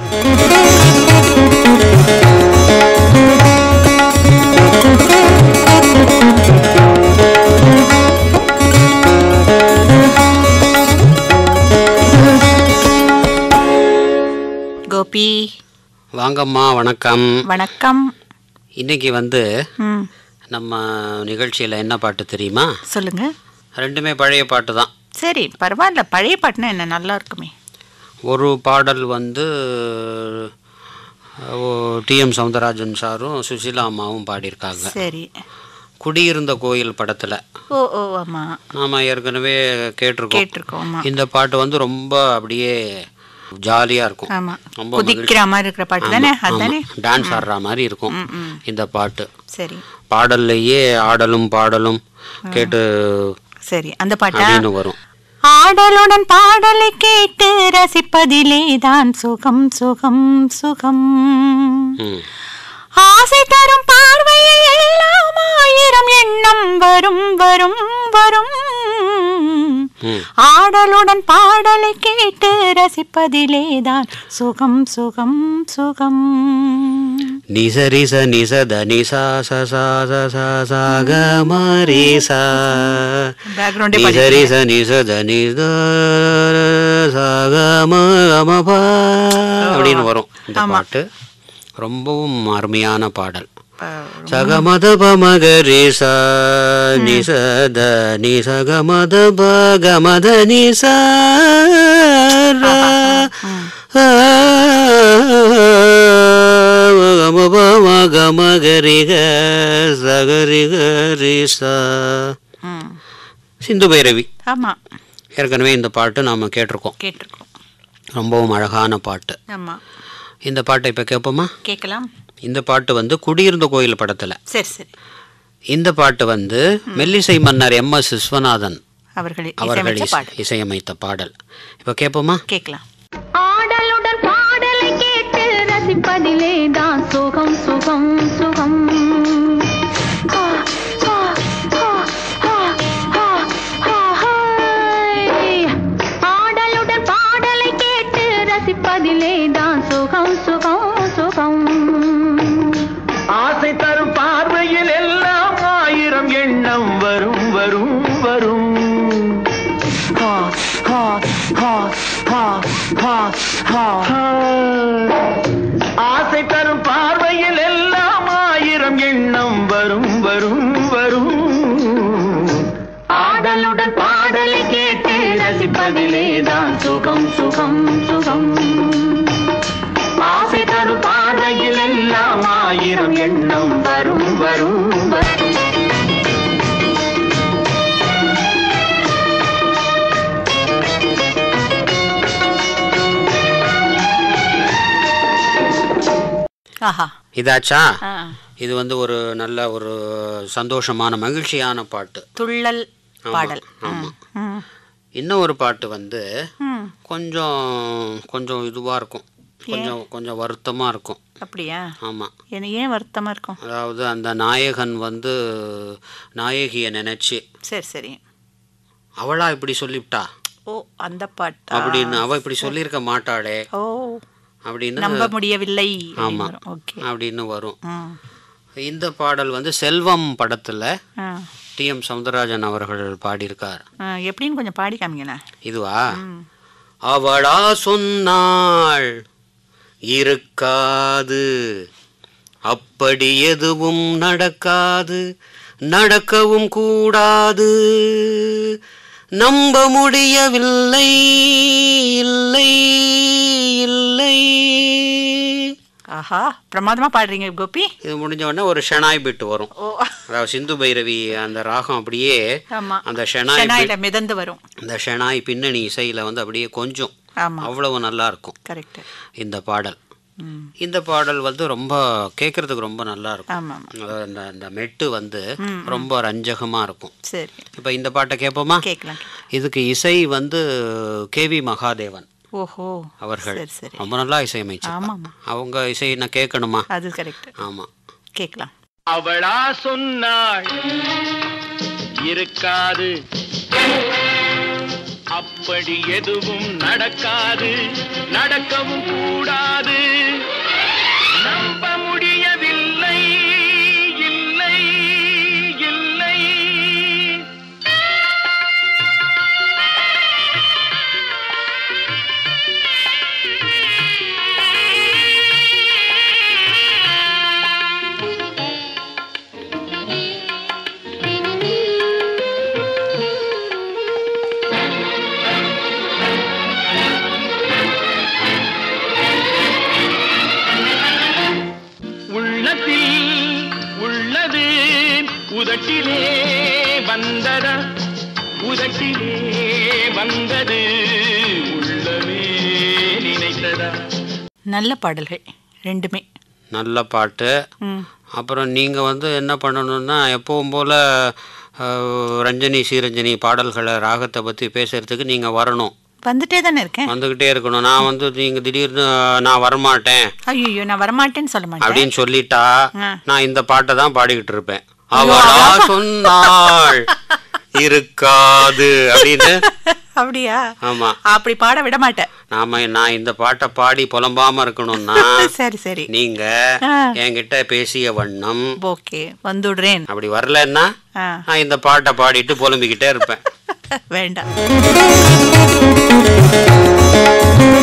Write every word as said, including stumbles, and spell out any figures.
கோபி வாங்கம்மா. வணக்கம். வணக்கம். இன்னைக்கு வந்து நம்ம நிகழ்ச்சியில் என்ன பாட்டு தெரியுமா? சொல்லுங்க. ரெண்டுமே பழைய பாட்டு தான். சரி, பரவாயில்ல. பழைய பாட்டுனா என்ன, நல்லா இருக்குமே. ஒரு பாடல் வந்து டிஎம் சௌந்தரராஜன் சாரும் சுசிலா அம்மாவும் பாடியிருக்காங்க. சரி. குடியிருந்த கோயில் படத்தில். ஓ ஓ ஆமாம், நாம் ஏற்கனவே கேட்டிருக்கோம் கேட்டிருக்கோம். இந்த பாட்டு வந்து ரொம்ப அப்படியே ஜாலியாக இருக்கும். ஆமாம், ரொம்ப குதிக்கிற மாதிரி இருக்கிற பாட்டு தானே, அதுதானே, டான்ஸ் ஆடுற மாதிரி இருக்கும் இந்த பாட்டு. சரி. பாடல்லையே ஆடலும் பாடலும் கேட்டு சரி அந்த பாட்டு வரும். ஆடலுடன் பாடலை கேட்டு ரசிப்பதிலே தான் சுகம் சுகம் சுகம். ஆசை தரும் பார்வையில் எல்லாம் ஆயிரம் எண்ணம் வரும் வரும் வரும். ஆடலுடன் பாடலை கேட்டு ரசிப்பதிலே தான் சுகம் சுகம் சுகம். நிசரிச நிசத நிசா சசா சசா சாகமரிசா நிசரிச நிசத நிச சாகமபா அப்படின்னு வரும் இந்த பாட்டு. ரொம்பவும் அருமையான பாடல். சகமத பமகரிசா நிசத நிசகமத பகமத நிசா மகமகரிக சகரிகரிசா. சிந்து பைரவி. ஆமா, ஏற்கனவே இந்த பாட்டு நாம கேட்டிருக்கோம். கேட்டிருக்கோம். ரொம்பவும் அழகான பாட்டு. ஆமா, இந்த பாட்டை இப்போ கேட்போமா? கேட்கலாம். இந்த பாட்டு வந்து குடியிருந்த கோயில் படத்தில். சரி சரி. இந்த பாட்டு வந்து மெல்லிசை மன்னர் எம் எஸ் விஸ்வநாதன் அவர்கள் அவர்கள் இசையமைத்த பாடல். இப்போ கேட்போமா? கேட்கலாம். ஆடலுடன் பாடலை கேட்டு ரசிப்பதிலே தான் சுகம் சுகம் சுகம். ஆடலுடன் பாடலை கேட்டு ரசிப்பதிலே தான் சுகம் சுகம் சுகம். ஆசை தரும் பார்வையில் எல்லாம் ஆயிரம் எண்ணம் வரும் வரும் வரும். ஆசை தரும் பார்வையில் எல்லாம் ஆயிரம் எண்ணம் வரும் வரும் வரும். ஆடலுடன் பாடலை கேட்டு ரசிப்பதிலே தான் சுகம் சுகம் சுகம். ஆசை தரும் பார்வையில் எல்லாம் ஆயிரம் எண்ணம் வரும் வரும் வரும். இதாச்சா? இது வந்து ஒரு நல்ல ஒரு சந்தோஷமான மகிழ்ச்சியான பாட்டு, துள்ளல் பாடல். ஆமாம். இன்னும் ஒரு பாட்டு வந்து கொஞ்சம் கொஞ்சம் இதுவாக இருக்கும், கொஞ்சம் கொஞ்சம் வருத்தமாக இருக்கும். அப்படியா? ஆமாம். எனக்கு ஏன் வருத்தமாக இருக்கும்? அதாவது அந்த நாயகன் வந்து நாயகியை நினைச்சு, சரி சரி, அவளா இப்படி சொல்லிவிட்டா, ஓ அந்த பாட்டு அப்படின்னு, அவ இப்படி சொல்லியிருக்க மாட்டாளே, ஓ அப்படின்னு நம்ப முடியவில்லை. ஆமா அப்படின்னு வரும். இந்த பாடல் வந்து செல்வம் படத்துல டிஎம் சௌந்தரராஜன் அவர்கள் பாடியிருக்கார். எப்படின்னு கொஞ்சம் பாடி காமிங்க. இதுவா? அவளா சொன்னாள் இருக்காது, அப்படி எதுவும் நடக்காது, நடக்கவும் கூடாது, நம்ப முடியவில்லை, இல்லை இல்லை. ஆஹா, பிரமாதமா பாடுறீங்க கோபி. இது முடிஞ்ச உடனே ஒரு ஷெனாய் பீட் வரும். அதாவது சிந்து பைரவி அந்த ராகம் அப்படியே அந்த ஷெனாய் மிதந்து வரும். அந்த ஷெனாய் பின்னணி இசையில வந்து அப்படியே கொஞ்சம் அவ்வளவு நல்லா இருக்கும். கரெக்ட். இந்த பாடல் இந்த பாடல் வந்து ரொம்ப கேட்கறதுக்கு ரொம்ப நல்லா இருக்கும். அந்த அந்த மெட்டு வந்து ரொம்ப ரஞ்சகமா இருக்கும். சரி, இப்போ இந்த பாட்டை கேட்போமா? கேட்கலாம். இதுக்கு இசை வந்து கேவி மகாதேவன் ஓஹோ அவர்கள் ரொம்ப நல்லா இசையமைச்சாங்க. அவங்க இசை நான் கேட்கணுமா? அது கரெக்ட். ஆமா, கேட்கலாம். அவளா சொன்னாள் இருக்காது, அப்படி எதுவும் நடக்காது, நடக்கவும் கூடாது, நல்ல பாடல்கள் ரெண்டுமே நல்ல பாட்டு. அப்புறம் நீங்கள் வந்து என்ன பண்ணணும்னா எப்பவும் போல் ரஞ்சனி ஸ்ரீரஞ்சனி பாடல்களை ராகத்தை பற்றி பேசுகிறதுக்கு நீங்கள் வரணும். வந்துட்டே தானே இருக்கேன். வந்துக்கிட்டே இருக்கணும். நான் வந்து நீங்கள் திடீர்னு நான் வரமாட்டேன், ஐயோ நான் வரமாட்டேன்னு சொல்ல மாட்டேன் அப்படின்னு சொல்லிட்டா நான் இந்த பாட்டை தான் பாடிக்கிட்டு இருப்பேன். அவளா சொன்னாள் இருக்காது அப்படின்னு. அப்படியா? ஆமா, அப்படி பாட விட மாட்டேன். நாம நான் இந்த பாட்டை பாடி புலம்பாம இருக்கணும்னா சரி சரி நீங்க என்கிட்ட பேசிய வண்ணம் ஓகே வந்துடுறேன். அப்படி வரலன்னா நான் இந்த பாட்டை பாடிட்டு புலம்பிக்கிட்டே இருப்பேன். வேண்டாம்.